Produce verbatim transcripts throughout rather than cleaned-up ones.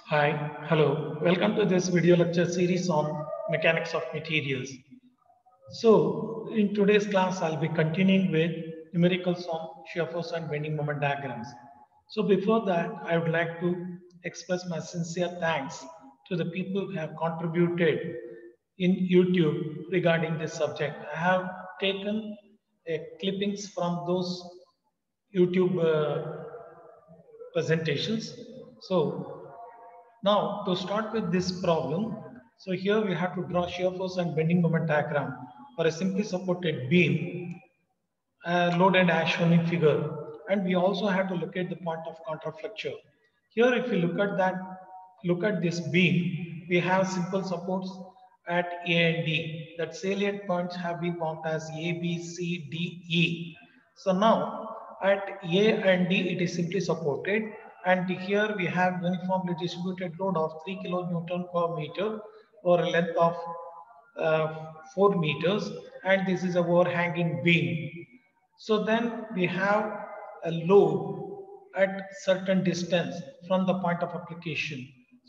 Hi, hello. Welcome to this video lecture series on mechanics of materials. So, in today's class, I'll be continuing with numericals on shear force and bending moment diagrams. So, before that, I would like to express my sincere thanks to the people who have contributed in YouTube regarding this subject. I have taken uh, clippings from those YouTube uh, presentations. So, now, to start with this problem, so here we have to draw shear force and bending moment diagram for a simply supported beam uh, loaded as shown in figure. And we also have to look at the point of contraflexure. Here, if you look at that, look at this beam, we have simple supports at A and D. That salient points have been marked as A, B, C, D, E. So now at A and D, it is simply supported. And here we have uniformly distributed load of three kilonewton per meter or a length of uh, four meters. And this is a overhanging beam. So then we have a load at certain distance from the point of application.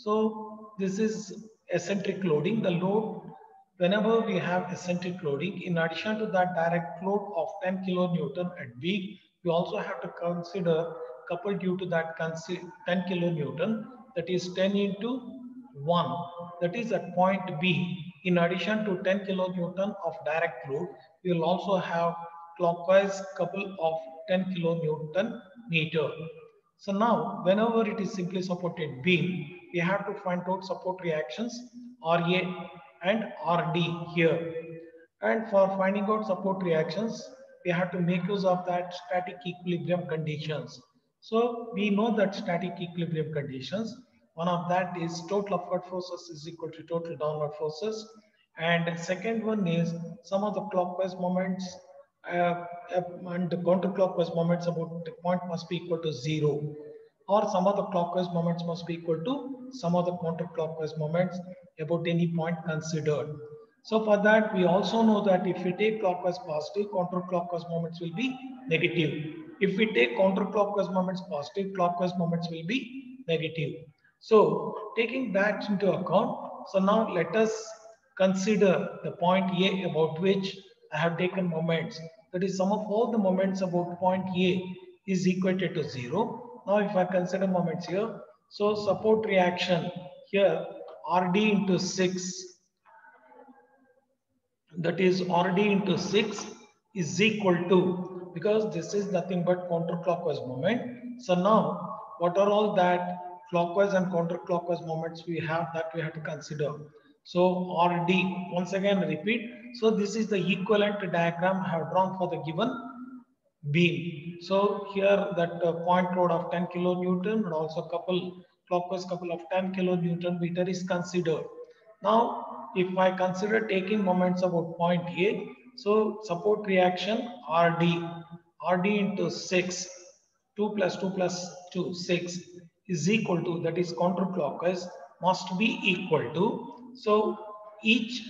So this is eccentric loading. The load, whenever we have eccentric loading, in addition to that direct load of ten kilonewton at B, we also have to consider coupled due to that ten kilonewton, that is ten into one, that is at point B. In addition to ten kilonewton of direct load, we will also have clockwise couple of ten kilonewton meter. So now, whenever it is simply supported beam, we have to find out support reactions R A and R D here. And for finding out support reactions, we have to make use of that static equilibrium conditions. So we know that static equilibrium conditions, one of that is total upward forces is equal to total downward forces. And second one is some of the clockwise moments uh, and the counterclockwise moments about the point must be equal to zero, or some of the clockwise moments must be equal to some of the counterclockwise moments about any point considered. So for that, we also know that if we take clockwise positive, counterclockwise moments will be negative. If we take counterclockwise moments positive, clockwise moments will be negative. So taking that into account, so now let us consider the point A about which I have taken moments. That is, sum of all the moments about point A is equated to zero. Now if I consider moments here, so support reaction here R D into six, that is R D into six is equal to, because this is nothing but counterclockwise moment. So now what are all that clockwise and counterclockwise moments we have that we have to consider. So R D, once again repeat. So this is the equivalent diagram I have drawn for the given beam. So here that uh, point load of ten kilonewton and also couple clockwise couple of ten kilonewton meter is considered. Now, if I consider taking moments about point A, so support reaction R D, R D into six, two plus two plus two, six is equal to, that is counterclockwise, must be equal to, so each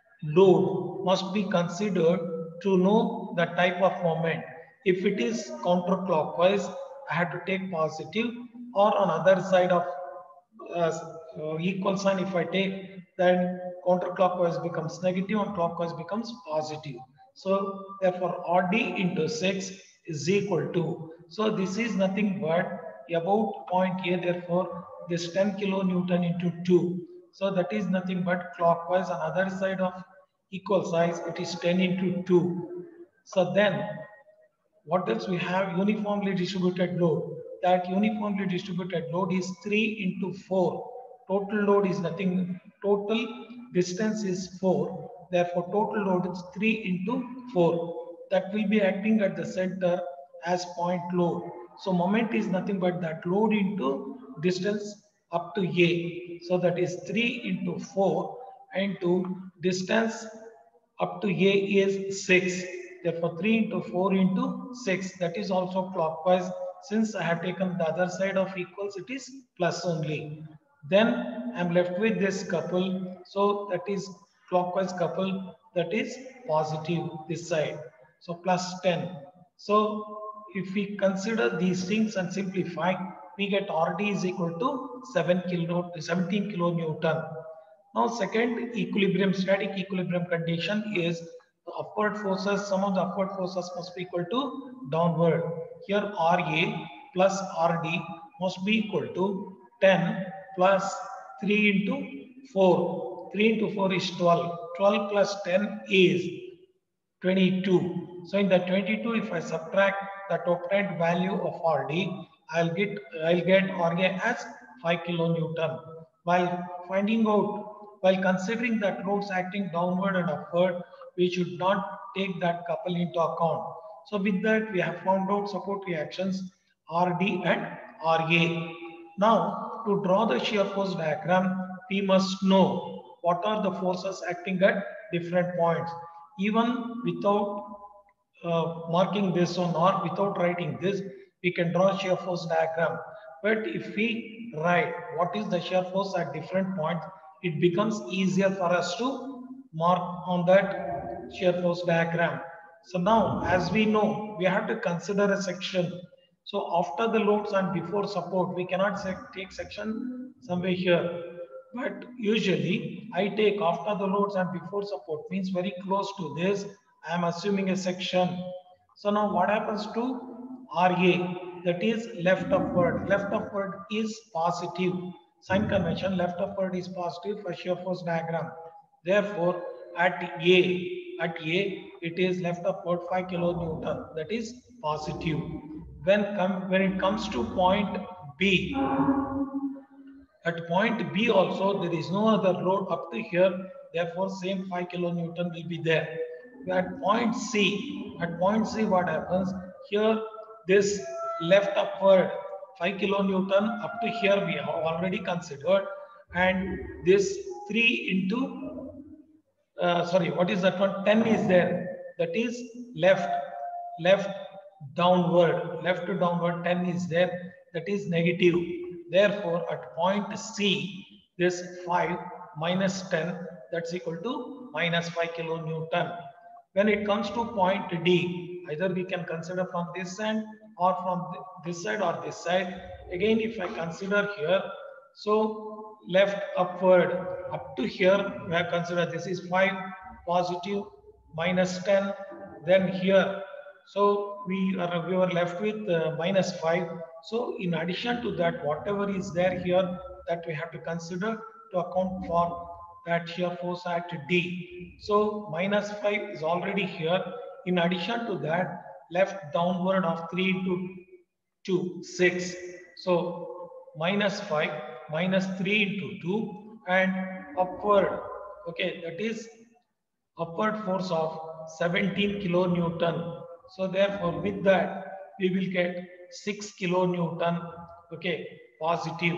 load must be considered to know the type of moment. If it is counterclockwise, I have to take positive, or on other side of uh, uh, equal sign if I take, then counterclockwise becomes negative and clockwise becomes positive. So therefore R D into six is equal to, so this is nothing but about point A, therefore this ten kilonewton into two. So that is nothing but clockwise on other side of equal size, it is ten into two. So then what else we have? Uniformly distributed load. That uniformly distributed load is three into four. Total load is nothing, total distance is four. Therefore, total load is three into four. That will be acting at the center as point load. So, moment is nothing but that load into distance up to A. So, that is three into four into distance up to A is six. Therefore, three into four into six, that is also clockwise. Since I have taken the other side of equals, it is plus only. Then I am left with this couple. So that is clockwise couple, that is positive this side. So plus ten. So if we consider these things and simplify, we get R D is equal to seven kilo, seventeen kilonewton. Now, second equilibrium, static equilibrium condition is the upward forces, sum of the upward forces must be equal to downward. Here R A plus R D must be equal to ten plus three into four. three into four is twelve. twelve plus ten is twenty-two. So in the twenty-two, if I subtract the obtained value of R D, I'll get I'll get R A as five kilonewton. While finding out, while considering that loads acting downward and upward, we should not take that couple into account. So with that, we have found out support reactions R D and R A. Now, to draw the shear force diagram, we must know what are the forces acting at different points. Even without uh, marking this on or without writing this, we can draw shear force diagram. But if we write what is the shear force at different points, it becomes easier for us to mark on that shear force diagram. So now, as we know, we have to consider a section. So after the loads and before support, we cannot take section somewhere here. But usually I take after the loads and before support, means very close to this. I am assuming a section. So now what happens to R A? That is left upward. Left upward is positive. Sign convention, left upward is positive for shear force diagram. Therefore, at A, at A, it is left upward five kilonewton. That is positive. When, come, when it comes to point B, at point B also, there is no other load up to here. Therefore, same five kilonewton will be there. At point C, at point C, what happens? Here, this left upward five kilonewton up to here we have already considered. And this three into, uh, sorry, what is that one? ten is there. That is left, left downward, left to downward ten is there. That is negative. Therefore, at point C, this five minus ten, that's equal to minus five kilonewton. When it comes to point D, either we can consider from this end or from this side or this side. Again, if I consider here, so left upward up to here, we have considered this is five positive minus ten. Then here, so we are we were left with uh, minus five. So in addition to that, whatever is there here, that we have to consider to account for that shear force at D. So minus five is already here. In addition to that, left downward of three into two, six. So minus five minus three into two, and upward, okay, that is upward force of seventeen kilonewton. So therefore, with that, we will get six kilonewton, okay, positive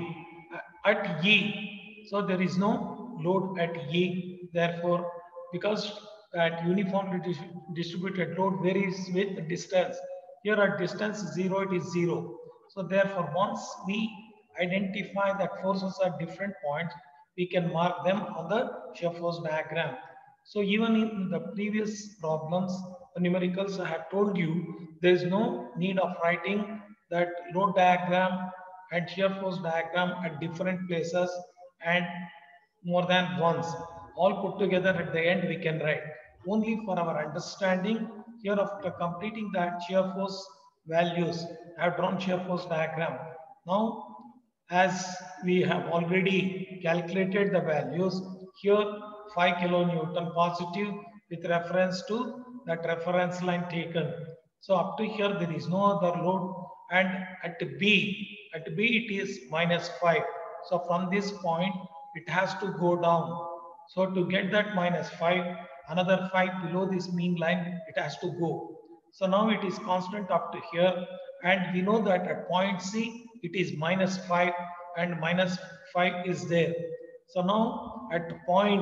at E. So there is no load at E. Therefore, because that uniformly distributed load varies with distance. Here at distance zero, it is zero. So therefore, once we identify that forces at different points, we can mark them on the shear force diagram. So even in the previous problems, the numericals I have told you, there is no need of writing that load diagram and shear force diagram at different places and more than once. All put together at the end we can write. Only for our understanding, here after completing that shear force values, I have drawn shear force diagram. Now, as we have already calculated the values, here five kilonewton positive with reference to that reference line taken. So up to here there is no other load, and at B, at B it is minus five. So from this point it has to go down. So to get that minus five, another five below this mean line, it has to go. So now it is constant up to here, and we know that at point C it is minus five and minus five is there. So now at point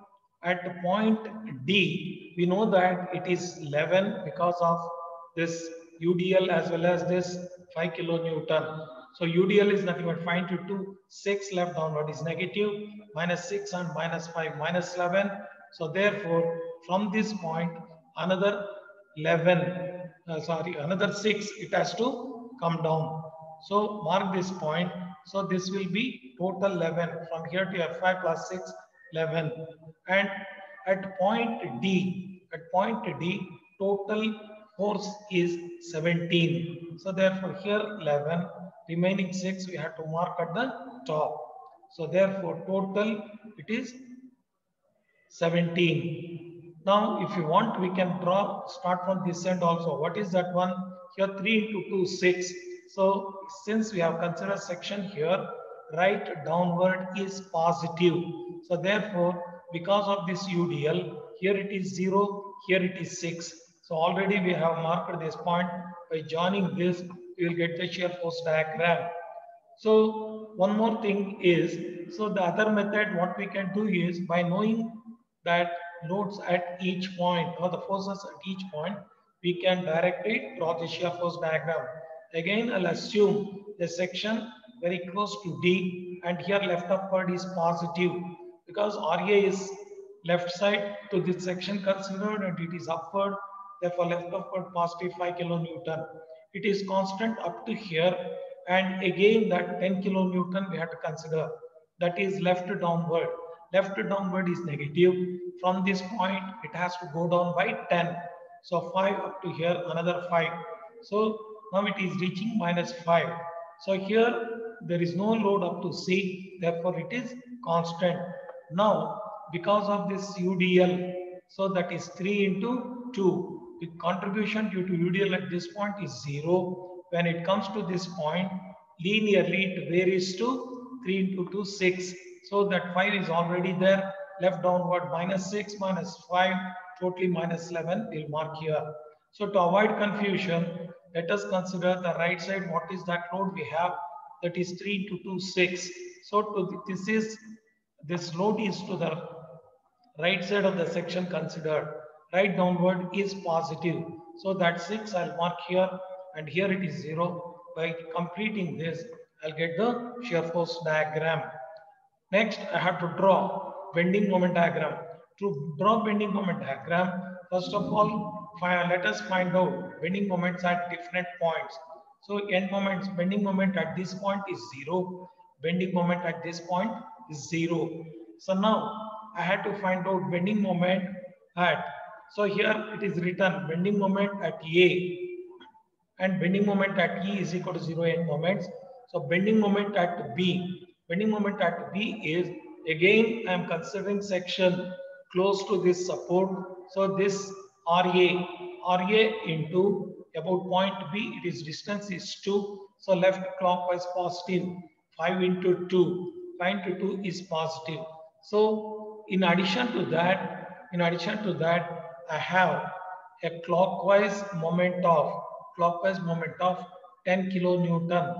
at point D, we know that it is eleven because of this U D L as well as this five kilonewton. So U D L is nothing but five into two, six left downward is negative, minus six and minus five, minus eleven. So therefore, from this point, another eleven, uh, sorry, another six, it has to come down. So mark this point. So this will be total eleven. From here to F five plus six, eleven. And at point D, at point D, total force is seventeen. So therefore here eleven, remaining six we have to mark at the top. So therefore total it is seventeen. Now if you want we can draw start from this end also. What is that one? Here three into two, six. So since we have considered section here, right downward is positive. So therefore because of this U D L, here it is zero, here it is six. So already we have marked this point. By joining this, you will get the shear force diagram. So one more thing is, so the other method what we can do is by knowing that loads at each point or the forces at each point, we can directly draw the shear force diagram. Again, I'll assume the section very close to D and here left upward is positive because R A is left side to this section considered and it is upward, therefore left upward positive five kilonewton. It is constant up to here and again that ten kilonewton we have to consider, that is left downward. Left downward is negative. From this point it has to go down by ten. So five up to here, another five. So now it is reaching minus five. So here there is no load up to C, therefore it is constant. Now because of this U D L, so that is three into two. The contribution due to U D L at this point is zero. When it comes to this point, linearly it varies to three into two, six. So that five is already there. Left downward minus six, minus five, totally minus eleven. We'll mark here. So to avoid confusion, let us consider the right side. What is that load we have? That is three into two, six. So to this is this load is to the right side of the section considered. Right downward is positive. So that six I'll mark here and here it is zero. By completing this, I'll get the shear force diagram. Next, I have to draw bending moment diagram. To draw bending moment diagram, first of all, let us find out bending moments at different points. So end moments, bending moment at this point is zero. Bending moment at this point is zero. So now I had to find out bending moment at, so here it is written bending moment at A and bending moment at E is equal to zero end moments. So bending moment at B, bending moment at B is, again I am considering section close to this support. So this R A, R A into about point B, it is distance is two. So left clockwise positive, five into two, five into two is positive. So in addition to that, in addition to that, I have a clockwise moment of, clockwise moment of ten kilonewton.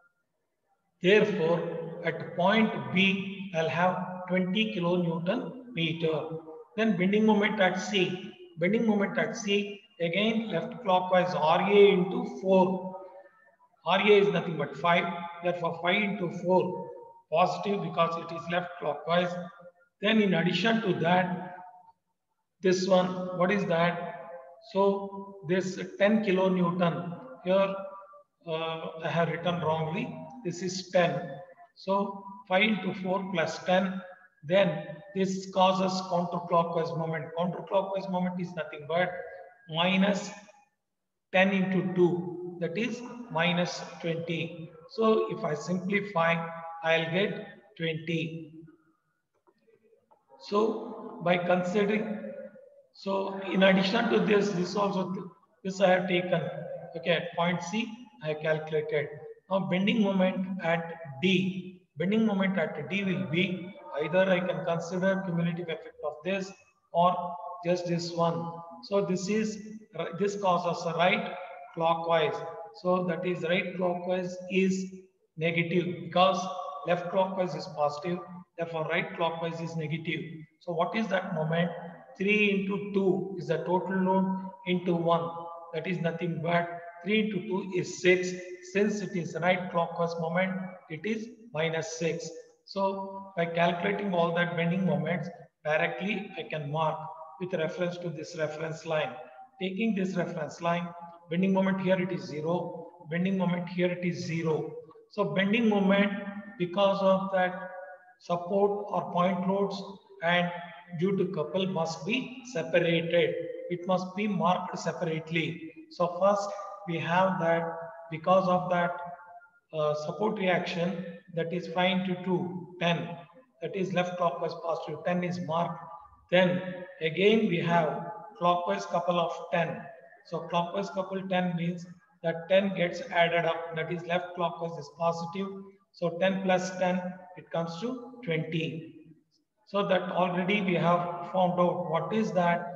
Therefore, at point B, I'll have twenty kilonewton meter. Then bending moment at C. Bending moment at C, again left clockwise R A into four. R A is nothing but five. Therefore, five into four positive because it is left clockwise. Then in addition to that, this one, what is that? So this ten kilonewton, here uh, I have written wrongly. This is ten. So five into four plus ten. Then this causes counterclockwise moment. Counterclockwise moment is nothing but minus ten into two. That is minus twenty. So if I simplify, I'll get twenty. So by considering, so in addition to this, this also, this I have taken, okay, at point C, I have calculated. Now bending moment at D, bending moment at D will be, either I can consider cumulative effect of this or just this one. So this is, this causes a right clockwise. So that is right clockwise is negative because left clockwise is positive. Therefore right clockwise is negative. So what is that moment? three into two is the total load into one. That is nothing but three into two is six. Since it is right clockwise moment, it is minus six. So by calculating all that bending moments, directly I can mark with reference to this reference line. Taking this reference line, bending moment here it is zero. bending moment here it is zero. So bending moment because of that support or point loads and due to couple must be separated. It must be marked separately. So first we have that because of that uh, support reaction that is five into two, ten. That is left clockwise positive, ten is marked. Then again we have clockwise couple of ten. So clockwise couple ten means that ten gets added up, that is left clockwise is positive. So ten plus ten, it comes to twenty. So that already we have found out what is that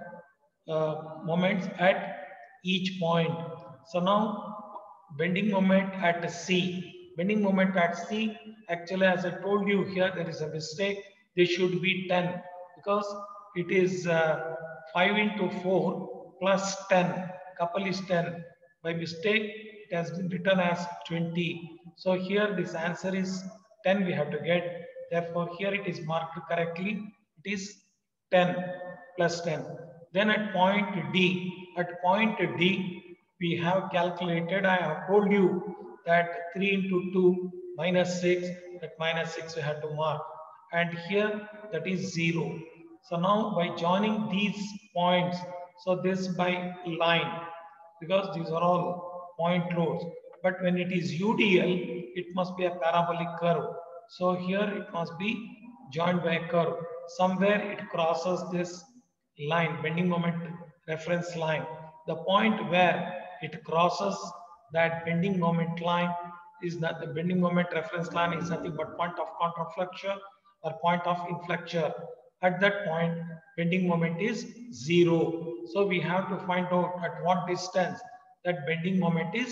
uh, moments at each point. So now bending moment at C. Bending moment at C, actually as I told you here, there is a mistake. This should be ten because it is uh, five into four plus ten. Couple is ten. By mistake, it has been written as twenty. So here this answer is ten we have to get. Therefore, here it is marked correctly. It is ten plus ten. Then at point D, at point D, we have calculated, I have told you that three into two minus six, that minus six we have to mark. And here that is zero. So now by joining these points, so this by line, because these are all point loads. But when it is U D L, it must be a parabolic curve. So here it must be joined by a curve. Somewhere it crosses this line, bending moment reference line. The point where it crosses that bending moment line is that the bending moment reference line is nothing but point of contraflexure or point of inflexure. At that point, bending moment is zero. So we have to find out at what distance that bending moment is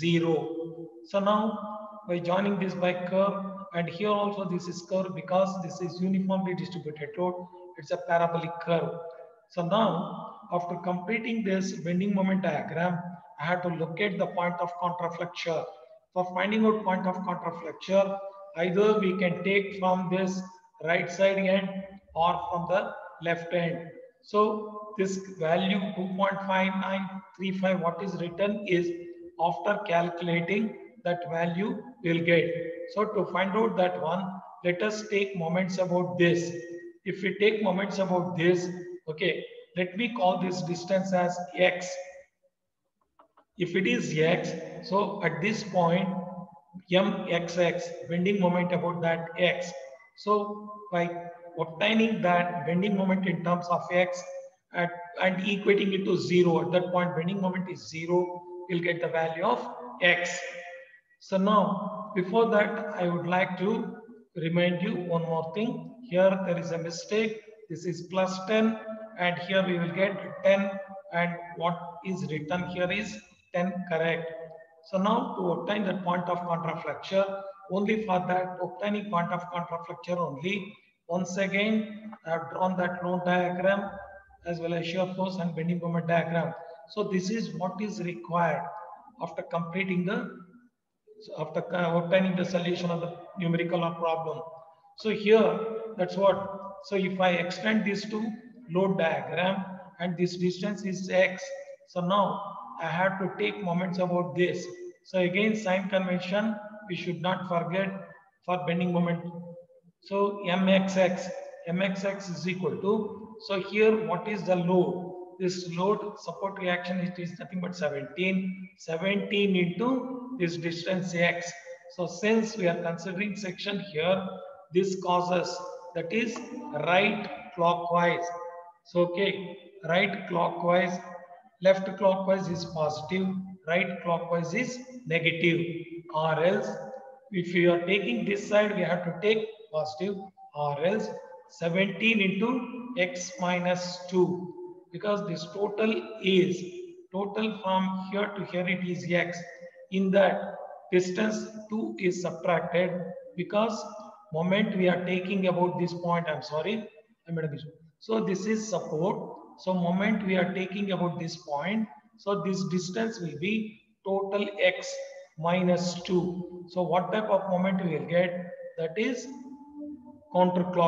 zero. So now by joining this by curve, and here also this is curve because this is uniformly distributed load, it's a parabolic curve. So now after completing this bending moment diagram, I have to locate the point of contraflexure. For finding out point of contraflexure, either we can take from this right side end or from the left end. So this value two point five nine three five, what is written is after calculating that value we'll get. So to find out that one, let us take moments about this. If we take moments about this, okay, let me call this distance as x. If it is x, so at this point, mxx, bending moment about that x. So by obtaining that bending moment in terms of x at, and equating it to zero, at that point bending moment is zero, we'll get the value of x. So now, before that, I would like to remind you one more thing. Here there is a mistake. This is plus ten and here we will get ten, and what is written here is ten correct. So now to obtain that point of contraflexure, only for that obtaining point of contraflexure only, once again I have drawn that load diagram as well as shear force and bending moment diagram. So this is what is required after completing the So after obtaining the solution of the numerical problem. So here, that's what. So if I extend this to load diagram and this distance is x. So now I have to take moments about this. So again, sign convention, we should not forget for bending moment. So mxx, mxx is equal to, so here what is the load? This load support reaction, it is nothing but seventeen. seventeen into this distance x. So since we are considering section here, this causes, that is right clockwise. So okay, right clockwise, left clockwise is positive, right clockwise is negative, or else if you are taking this side, we have to take positive, or else seventeen into x minus two, because this total is, total from here to here it is x. In that distance two is subtracted because moment we are taking about this point, I'm sorry, I made a mistake. So this is support. So moment we are taking about this point. So this distance will be total x minus two. So what type of moment we will get? That is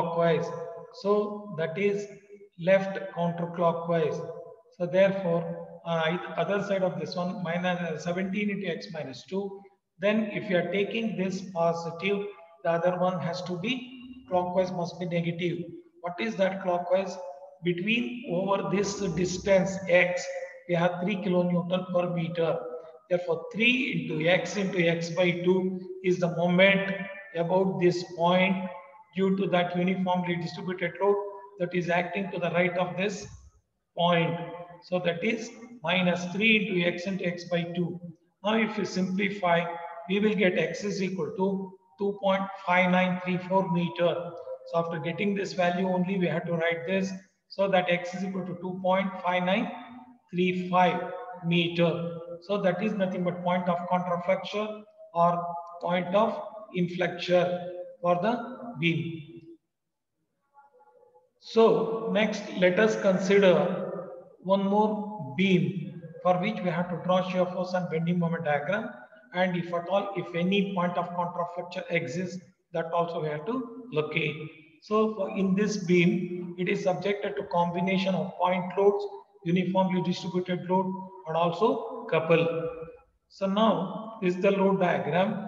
counterclockwise. So that is left counterclockwise. So therefore, uh, other side of this one, minus seventeen into x minus two. Then if you are taking this positive, the other one has to be clockwise, must be negative. What is that clockwise? Between over this distance x, we have three kilonewton per meter. Therefore, three into x into x by two is the moment about this point due to that uniformly distributed load that is acting to the right of this point. So that is minus three into x into x by two. Now if you simplify, we will get x is equal to two point five nine three four meter. So after getting this value only, we have to write this. So that x is equal to two point five nine three five meter. So that is nothing but point of contraflexure or point of inflexure for the beam. So next, let us consider one more beam for which we have to draw shear force and bending moment diagram. And if at all, if any point of contraflexure exists, that also we have to locate. So for in this beam, it is subjected to combination of point loads, uniformly distributed load, and also couple. So now this is the load diagram.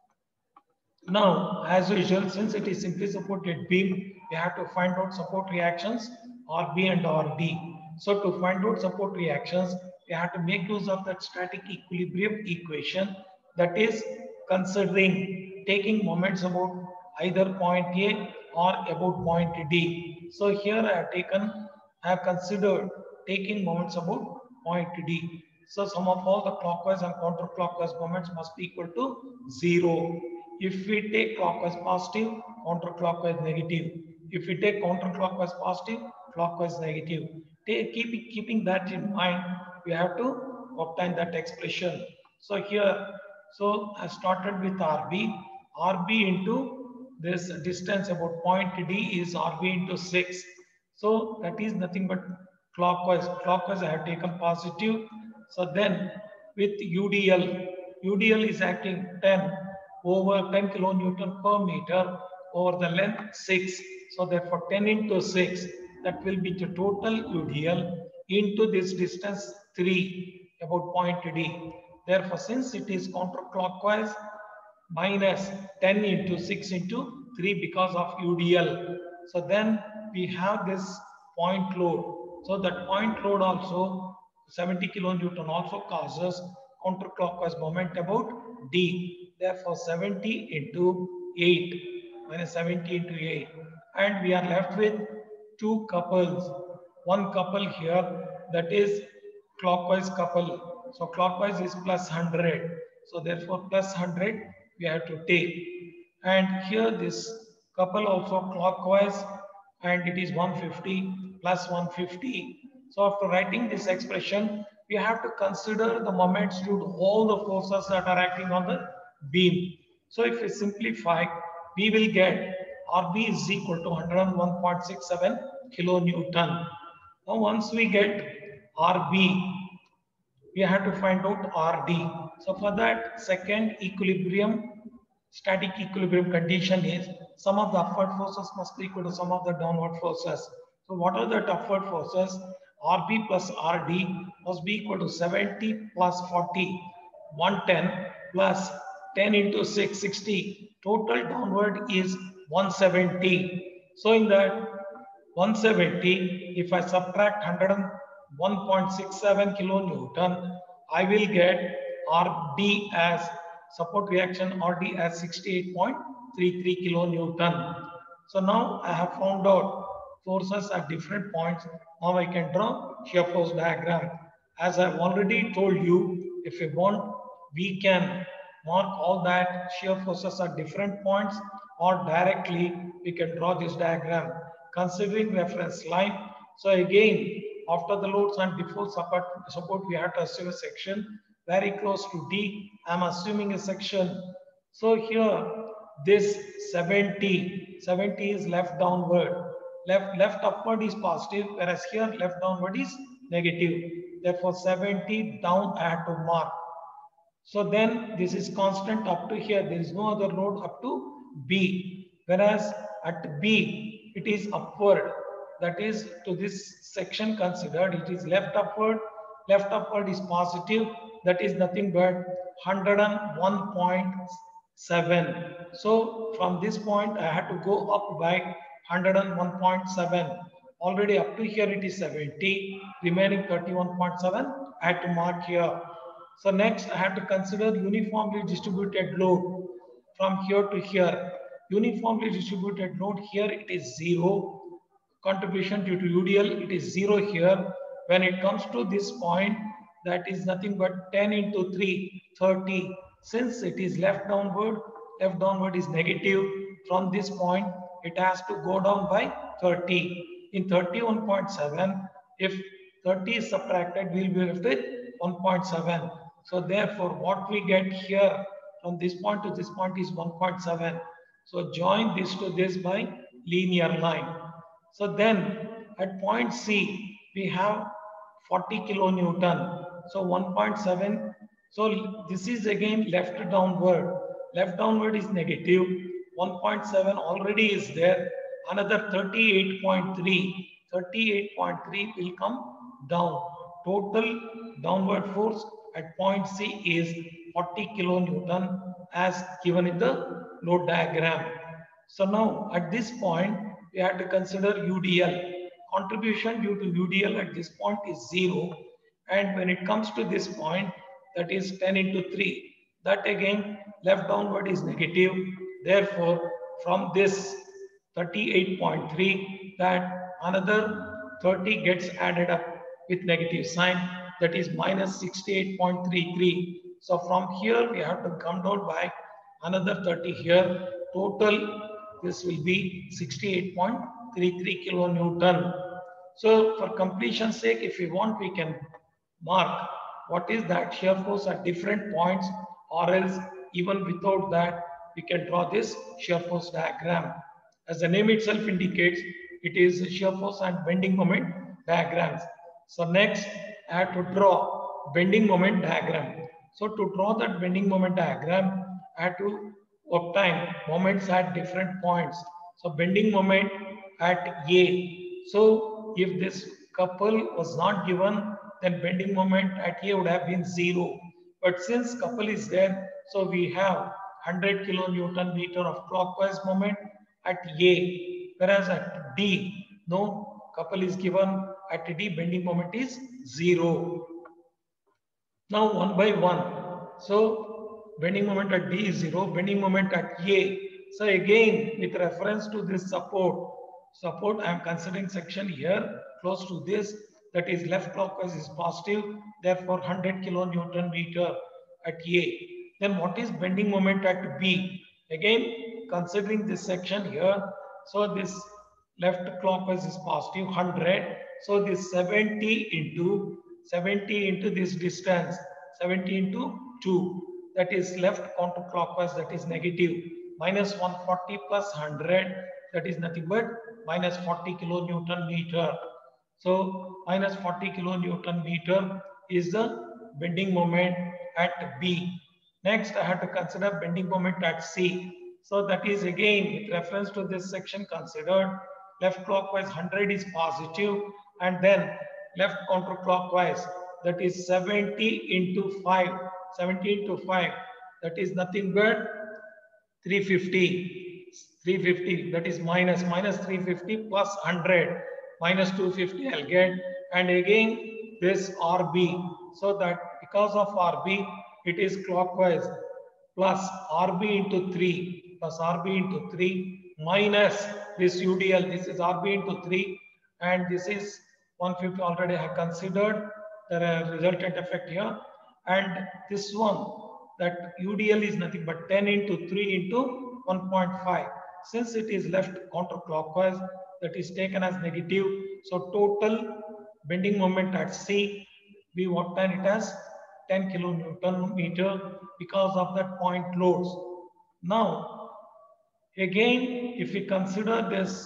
Now, as usual, since it is simply supported beam, we have to find out support reactions R B and R D. So to find out support reactions, we have to make use of that static equilibrium equation, that is considering taking moments about either point A or about point D. So here I have taken, I have considered taking moments about point D. So sum of all the clockwise and counterclockwise moments must be equal to zero. If we take clockwise positive, counterclockwise negative. If we take counterclockwise positive, clockwise negative. Take, keep, keeping that in mind, we have to obtain that expression. So here, so I started with R B. R B into this distance about point D is R B into six. So that is nothing but clockwise. Clockwise I have taken positive. So then with U D L, U D L is acting ten over ten kilonewton per meter over the length six. So therefore ten into six, that will be the total U D L into this distance three about point D. Therefore, since it is counterclockwise, minus ten into six into three because of U D L. So then we have this point load. So that point load also seventy kilonewton also causes counterclockwise moment about D. Therefore, seventy into eight minus seventy into eight. And we are left with two couples. One couple here, that is clockwise couple. So clockwise is plus one hundred. So therefore plus one hundred we have to take. And here this couple also clockwise, and it is one hundred fifty plus one hundred fifty. So after writing this expression, we have to consider the moments due to all the forces that are acting on the beam. So if we simplify, we will get R B is equal to one hundred one point six seven kilonewton. Now once we get R B, we have to find out R D. So for that, second equilibrium, static equilibrium condition is sum of the upward forces must be equal to sum of the downward forces. So what are the upward forces? R B plus R D must be equal to seventy plus forty, one hundred ten plus ten into six, sixty. Total downward is one hundred seventy. So in that one hundred seventy, if I subtract one hundred one point six seven kilonewton, I will get R D as support reaction R D as sixty-eight point three three kilonewton. So now I have found out forces at different points. Now I can draw shear force diagram. As I've already told you, if you want, we can mark all that shear forces at different points, or directly we can draw this diagram considering reference line. So again, after the loads and before support, support we have to assume a section very close to D. I'm assuming a section. So here this seventy, seventy is left downward. Left, left upward is positive, whereas here left downward is negative. Therefore seventy down I have to mark. So then this is constant up to here. There is no other load up to B. Whereas at B, it is upward. That is to this section considered, it is left upward. left upward is positive, that is nothing but one hundred one point seven. So from this point I had to go up by one hundred one point seven. Already up to here it is seventy, remaining thirty-one point seven I had to mark here. So next I have to consider uniformly distributed load from here to here. Uniformly distributed load here it is zero. Contribution due to U D L it is zero here. When it comes to this point, that is nothing but ten into three, thirty. Since it is left downward, left downward is negative. From this point, it has to go down by thirty. In thirty-one point seven, if thirty is subtracted, we will be left with one point seven. So therefore, what we get here from this point to this point is one point seven. So join this to this by linear line. So then at point C, we have forty kilonewton. So one point seven. So this is again left downward. Left downward is negative. one point seven already is there. Another thirty-eight point three. thirty-eight point three will come down. Total downward force at point C is forty kilonewton as given in the load diagram. So now at this point, we have to consider U D L. Contribution due to U D L at this point is zero. And when it comes to this point, that is ten into three. That again, left downward is negative. Therefore, from this thirty-eight point three, that another thirty gets added up with negative sign. That is minus sixty-eight point three three. So from here, we have to come down by another thirty here. Total, this will be sixty-eight point three three kilonewton. So for completion's sake, if we want, we can mark what is that shear force at different points, or else even without that, we can draw this shear force diagram. As the name itself indicates, it is shear force and bending moment diagrams. So next, I have to draw bending moment diagram. So to draw that bending moment diagram, I have to obtain moments at different points. So bending moment at A. So if this couple was not given, then bending moment at A would have been zero. But since couple is there, so we have one hundred kilonewton meter of clockwise moment at A. Whereas at D, no couple is given. At D, bending moment is zero. Now one by one. So bending moment at D is zero, bending moment at A. So again, with reference to this support, support I am considering section here close to this, that is left clockwise is positive, therefore one hundred kilonewton meter at A. Then what is bending moment at B? Again, considering this section here, so this left clockwise is positive one hundred. So this seventy into seventy into this distance, seventy into two, that is left counterclockwise, that is negative, minus one hundred forty plus one hundred, that is nothing but minus forty kilonewton meter. So minus forty kilonewton meter is the bending moment at B. Next, I have to consider bending moment at C. So that is again with reference to this section considered. Left clockwise one hundred is positive, and then left counterclockwise, that is seventy into five. seventy into five, that is nothing but three hundred fifty. three hundred fifty, that is minus minus three hundred fifty plus one hundred, minus two hundred fifty I'll get, and again this R B. So that because of R B, it is clockwise, plus R B into three, plus R B into three, minus this U D L, this is R B into three, and this is one hundred fifty already I have considered the resultant effect here, and this one, that U D L is nothing but ten into three into one point five. Since it is left counterclockwise, that is taken as negative. So total bending moment at C, we obtain it as ten kilonewton meter because of that point loads. Now, again, if we consider this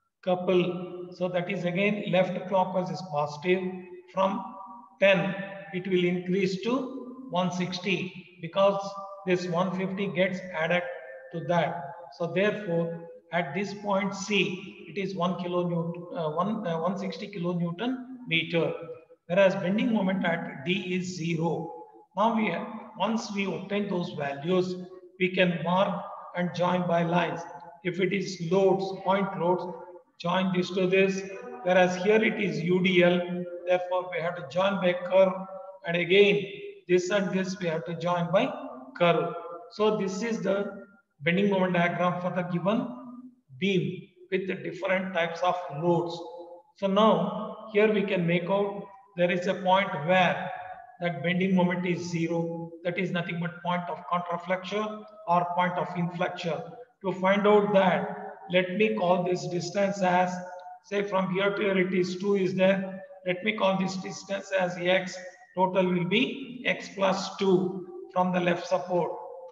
couple, so that is again left clockwise is positive. From ten, it will increase to one hundred sixty because this one hundred fifty gets added to that. So therefore, at this point C, it is one kilonewton, uh, one, uh, one hundred sixty kilonewton meter. whereas bending moment at D is zero. Now we have, once we obtain those values, we can mark and join by lines. If it is loads, point loads, join this to this, whereas here it is U D L, therefore we have to join by curve, and again this and this we have to join by curve. So this is the bending moment diagram for the given beam with the different types of loads. So now here we can make out there is a point where that bending moment is zero. That is nothing but point of contraflexure or point of inflexure. To find out that, let me call this distance as, say from here to here it is two is there. Let me call this distance as x. Total will be x plus two from the left support.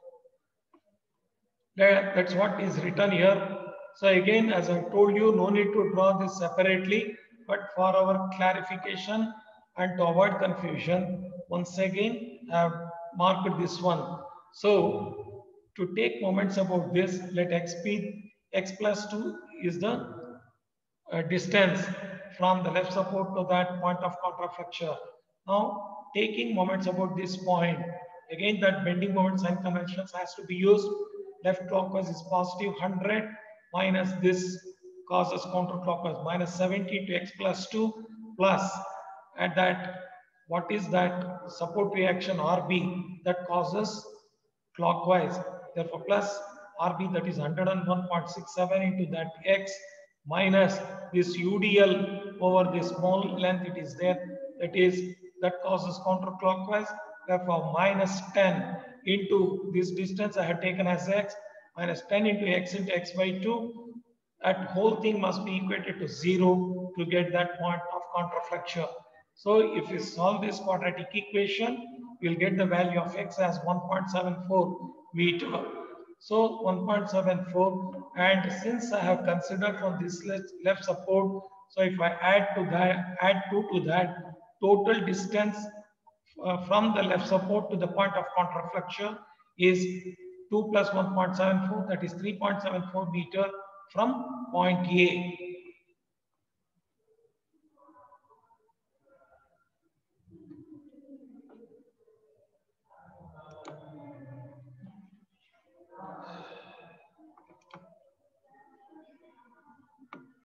That's what is written here. So again, as I told you, no need to draw this separately, but for our clarification and to avoid confusion, once again, I have marked this one. So to take moments about this, let x be x plus two is the uh, distance from the left support to that point of contraflexure. Now, taking moments about this point, again that bending moment sign conventions has to be used. Left clockwise is positive one hundred minus this causes counterclockwise minus seventy to x plus two plus at that, what is that support reaction R B that causes clockwise. Therefore, plus R B, that is one hundred one point six seven into that x minus this U D L over this small length it is there, that is that causes counterclockwise. Therefore, minus ten into this distance I have taken as x minus ten into x into x by two. That whole thing must be equated to zero to get that point of contraflexure. So if we solve this quadratic equation, we'll get the value of x as one point seven four meter. So one point seven four, and since I have considered from this left support, so if I add to that, add two to that, total distance uh, from the left support to the point of contraflexure is two plus one point seven four, that is three point seven four meter from point A.